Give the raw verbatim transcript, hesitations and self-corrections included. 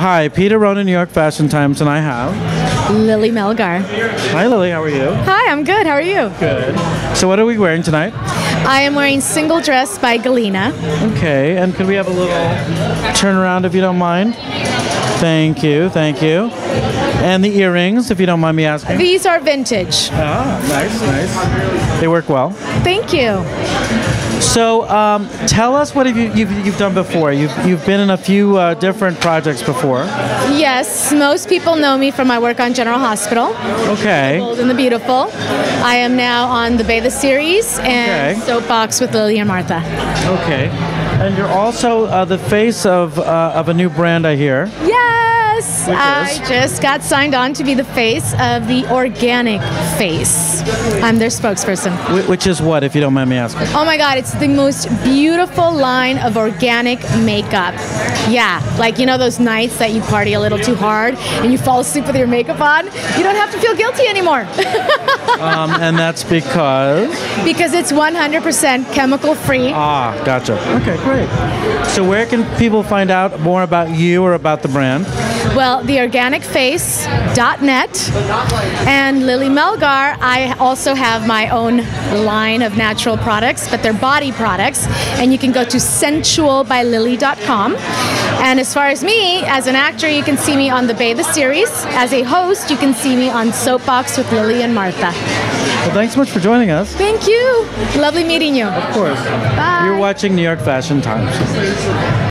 Hi, Peter Rohn, New York Fashion Times, and I have Lilly Melgar. Hi, Lily. How are you? Hi, I'm good. How are you? Good. So, what are we wearing tonight? I am wearing Single Dress by Galina. Okay, and could we have a little turn around if you don't mind? Thank you, thank you. And the earrings, if you don't mind me asking. These are vintage. Ah, nice, nice. They work well. Thank you. So, um, tell us what have you, you've, you've done before. You've, you've been in a few uh, different projects before. Yes, most people know me from my work on General Hospital. Okay. The Bold and the Beautiful. I am now on the Bay the series and Okay. Soapbox with Lily and Martha. Okay. And you're also uh, the face of, uh, of a new brand, I hear. Yes! Which I is? just got signed on to be the face of the Organic Face. I'm their spokesperson. Wh- Which is what, if you don't mind me asking? Oh my God, it's the most beautiful line of organic makeup. Yeah, like you know those nights that you party a little too hard and you fall asleep with your makeup on? You don't have to feel guilty anymore. Um, and that's because? Because it's one hundred percent chemical free. Ah, gotcha. Okay, great. So where can people find out more about you or about the brand? Well, the organic face dot net and Lilly Melgar, I also have my own line of natural products, but they're body products, and you can go to sensual by lily dot com. And as far as me, as an actor, you can see me on the Bay the series. As a host, you can see me on Soapbox with Lily and Martha. Well, thanks so much for joining us. Thank you. Lovely meeting you. Of course. Bye. You're watching New York Fashion Times.